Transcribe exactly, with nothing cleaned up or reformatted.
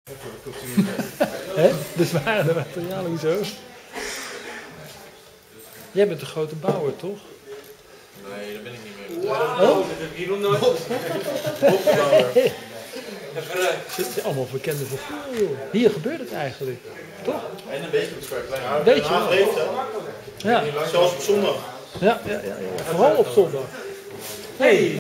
Hè? De zware materialen, hoezo? Jij bent een grote bouwer, toch? Nee, daar ben ik niet meer. Oh? Dat heb ik hier nog nooit. Het zijn allemaal bekende verhalen, joh. Hier gebeurt het eigenlijk, toch? En een beetje op Square Klein. Weet je wel. Leeft, hè? Ja. Zelfs op zondag. Ja, ja, ja, ja. Vooral op zondag. Hey.